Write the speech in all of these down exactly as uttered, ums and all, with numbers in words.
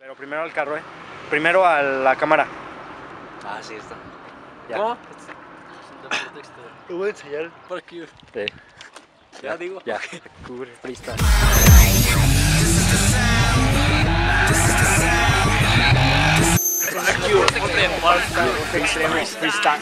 Pero primero al carro, eh. Primero a la cámara. Ah, sí, está. Ya. ¿Cómo? Te voy a enseñar. Por aquí. Sí. Ya, ya digo. Ya. Cubre freestyle. Fuck you. Extreme freestyle.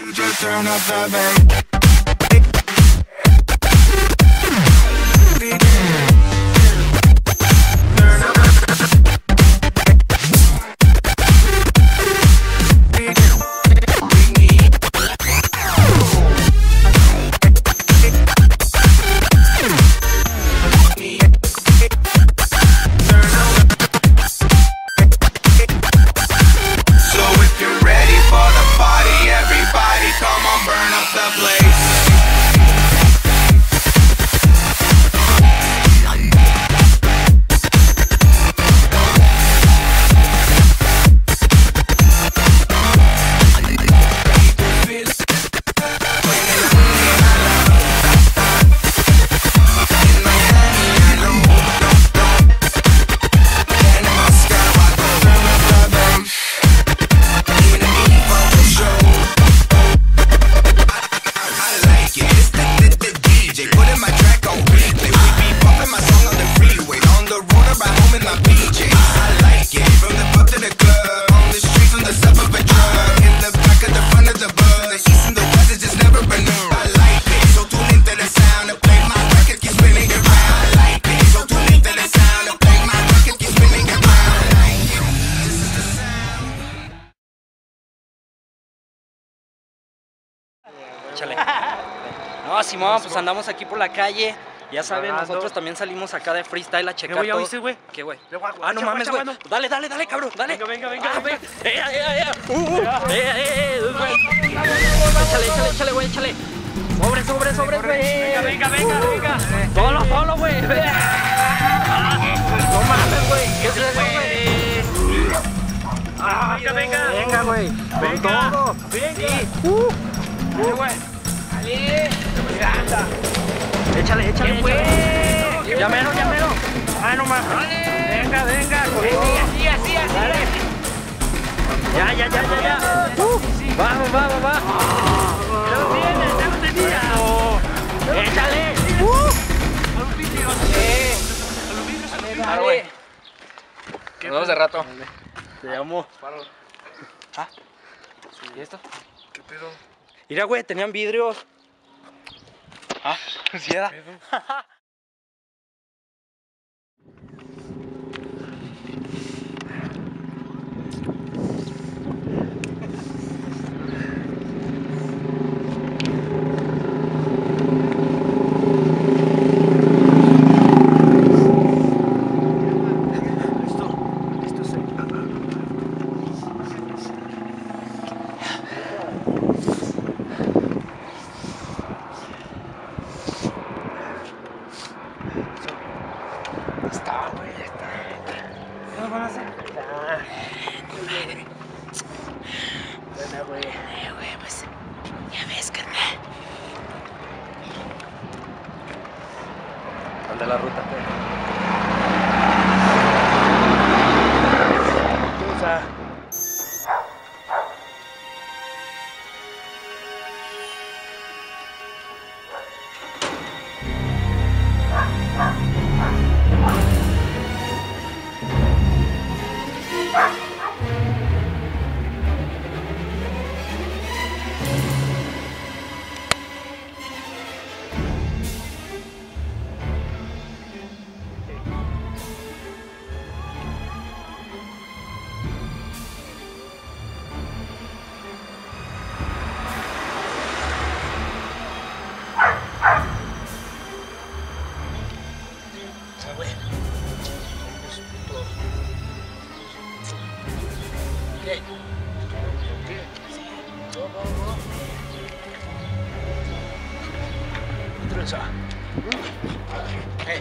Échale. No, Simón, pues andamos aquí por la calle. Ya saben, nosotros también salimos acá de freestyle a checar güey, ¿ya todo. viste, güey? ¿Qué, güey? Le voy a- Ah, no guacha, mames, guacha, güey. mano. Dale, dale, dale, cabrón, dale. Venga, venga, venga. Ah, venga. Eh, eh, eh, uh, uh. Eh, eh, eh, güey. Échale, échale, échale, güey, échale. Sobre, sobre, sobre, güey. Venga, venga, venga, venga. Solo, solo, güey. No mames, güey. ¿Qué es eso, güey? Ah, venga, venga. Venga, güey. Con Venga. todo. Venga. Sí. Uh. Eh, güey. Dale. Anda. Échale, échale, güey. Ya mero, ya mero. Ah, no más. Venga, venga. Con todo. Así, así, así. Dale. Ya, ya, ya, ya, ya. Uh. Vamos, vamos, vamos. Ya lo tienes, ya lo tenía. Échale. Uh. Claro, güey. Nos vemos de rato. Te llamo. Ah. ¿Y esto? ¿Qué pedo? Mira, güey, tenían vidrios. Ah, sí era. Está, güey, está. ¿Qué nos van a hacer? Bueno, güey. Eh, güey, pues ya ves, carnal. ¿Dónde la ruta, güey? O sea, Tranza. Hey.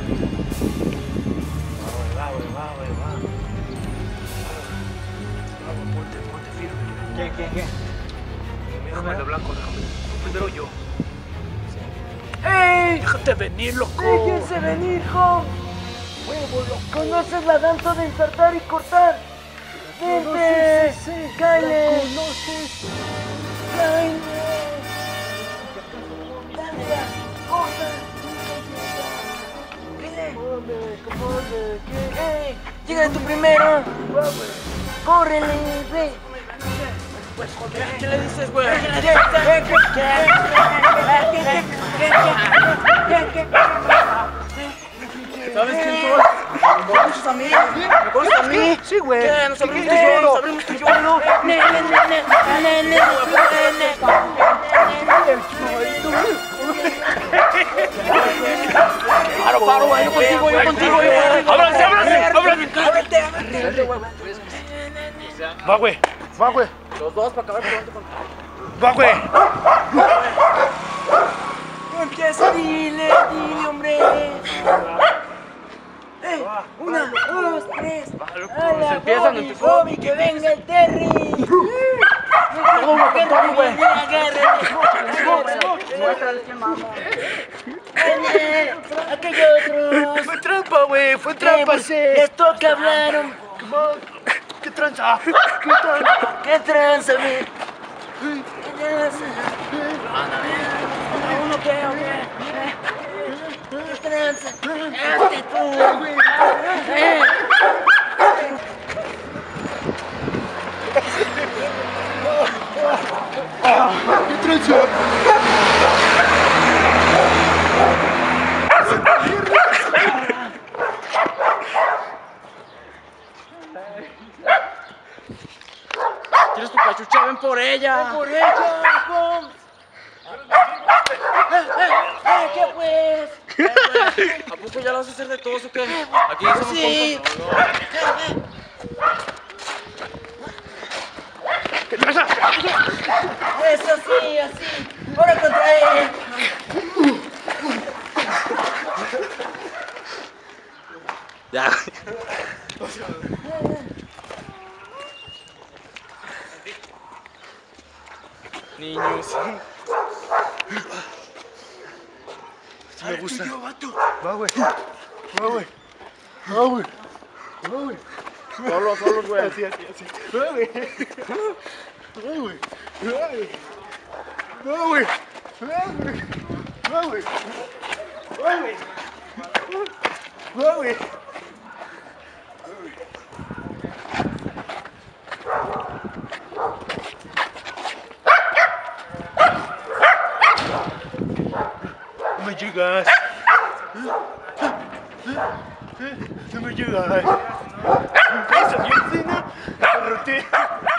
Va, güey, va, güey, va. Va, güey, ponte, ponte firme. ¿Qué, qué, qué? Déjame de blanco, déjame. Primero yo. ¡Ey! Déjate venir, loco. ¡Déjense venir, Hom! ¿Conoces la danza de ensartar y cortar? ¡Vente! ¡Kyle! ¿Conoces? ¡Kyle! ¡Danza! ¡Corta! ¡Ey! ¡Llega tú primero! ¡Córrele, güey! ¿Qué le dices, güey? ¿Sabes quién soy? ¿Me conoces a mí? ¿Me conoces a mí? Sí, güey. ¿Qué? ¿Nos abrimos tú y yo? ¿Nos abrimos tú y yo? No. Ne, ne, ne, ne, ne, ne, Paro, paro, güey. Yo contigo, yo contigo, yo contigo. ¡Ábranse, ábranse! ¡Ábranse! Ábrete, ábrete. Va, güey. Va, güey. Los dos para acabar pronto. Va, güey. Empieza, dile, dile, hombre. Ey, una, dos, tres. A la empiezan, Bobby, empezó. Bobby, que venga el Terry. Todo, güey, todo, güey. Muéstrale que mamá. Aquellos otros. Fue trampa, güey. Fue trampa, sí. Les toca hablar. un- ¿Qué tranza? ¿Qué tranza? ¿Qué tranza, güey? ¿Qué tranza? ¿Uno qué, o qué? ¿Qué tranza? Hazte tú. Eh. ¿Qué tranza? ¿Quieres tu cachucha? Ven por ella. Ven por ella, Holmes. Eh, eh, eh, ¿qué pues? ¿A poco ya lo vas a hacer de todos o qué? Aquí somos Sí. compas. ¿Qué tranza? Eso sí, así. Ahora contra él. Ya. Niños. Sí me gusta. Va, güey. Va, güey. Va, güey. Va, güey. Solo, solo, güey. Así, así, así. Va, güey. Va, güey. Va, güey. Va, güey. Va, güey. Va, güey. Va, güey. Va, güey. No me llegas. No me llegas. Eso, yo encina. Derroté.